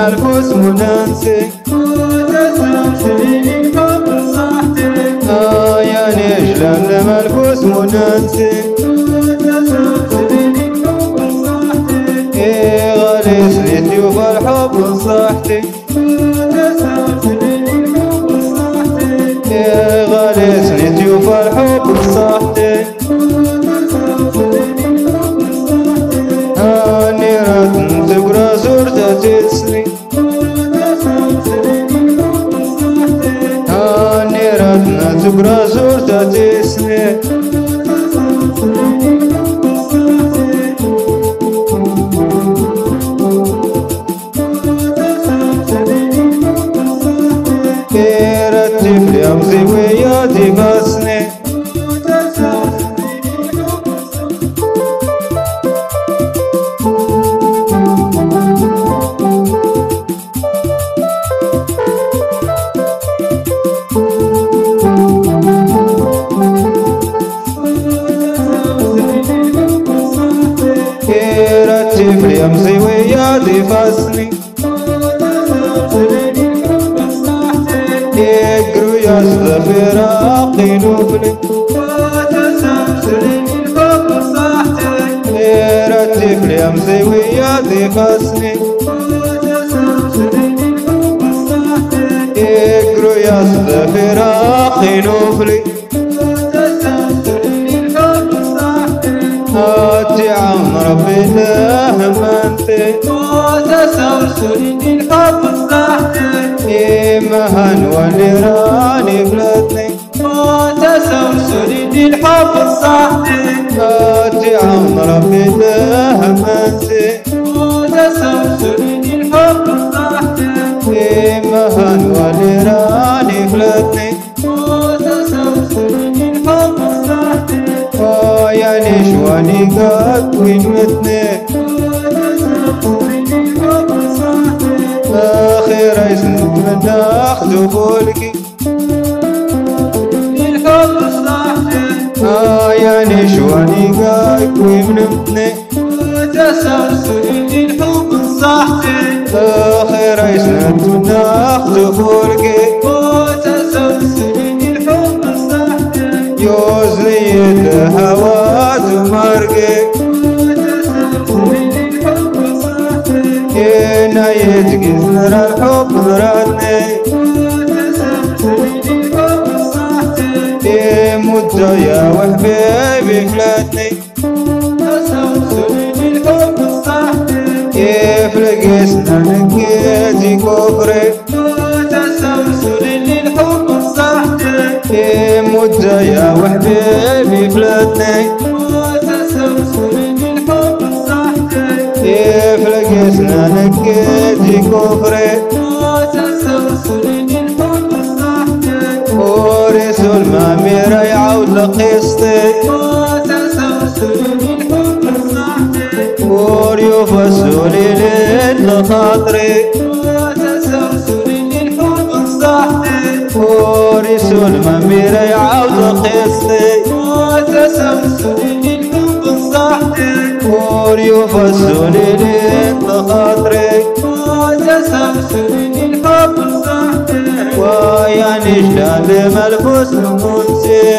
ملفوس منانسي يا نجلان ملفوس منانسي غالي سنيتي وفالحب نصحتي غالي سنيتي وفالحب نصحتي نيرات تقرا زورتا تسني نيرات تقرا زورتا تسني رتب لي أمزي وياتي بسني رتب لي أمزي وياتي بسني يقروا يصل فراقي نوبلي رتب لي أمزي وياتي بسني يقروا يصل فراقي نوبلي هاتي عم ربي الله منتي وتسلسلني الحب صحتي مهن والنيراني بلادني وتسلسلني الحب صحتي هاتي عم ربي الله منتي وتسلسلني الحب صحتي مهن والنيراني بلادني وتسلسلني الحب صحتي يا نشواني قد وينمتني آخر يسند من ناخذ فولكي الحب صحتي يا نشواني قد وينمتني وتسلسلني الحب صحتي آخر يسند من ناخذ فولكي وتسلسلني الحب صحتي يوزلي الهوات مرقي ينا يتقز نرى الحب مراتني يموت يا وحبيبي فلاتني يفلق اسنانك يجي كفري يموت يا وحبيبي فلاتني يفلق اسنانك يجي كفري ورسول ما ميرا يعود لقسطي وريفسولي للخاطري ورسول ما ميرا يعود لقسطي وريفسولي للخاطري ويا نجلان ملفوس منسي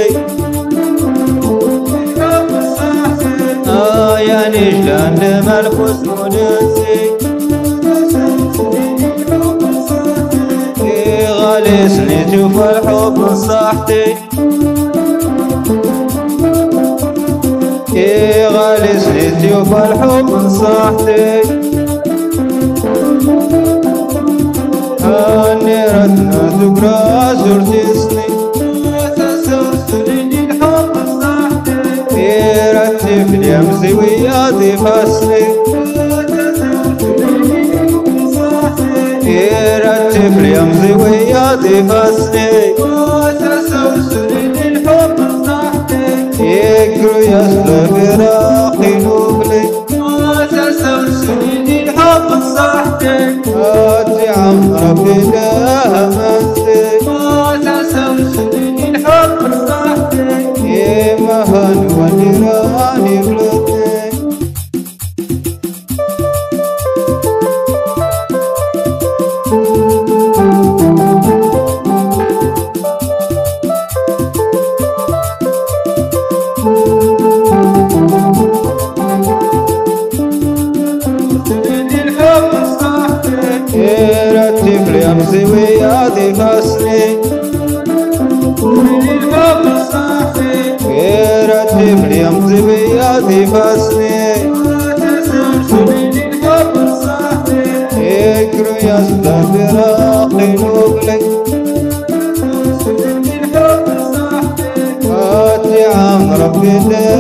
يا نجلان ملفوس منسي غالي سنيتي وفالحب نصحتي غالي سنيتي وفالحب نصحتي نيرتنا تقرا زرتي سني وتسلسلني الحب صحتي رتب لي أمزي وياتي فصلي رتب لي أمزي وياتي فصلي وتسلسلني الحب صحتي يقروا يصل فراقي نوبلي وتسلسلني الحب صحتي هاتي عم ربي الله منتي وتسلسلني الحب صحتي مهن والنيراني بلادني يرتب لي أمسي ويادي فاسني يرتب لي أمسي ويادي فاسني يكرو يستدر قلوبلي هاتي عم ربي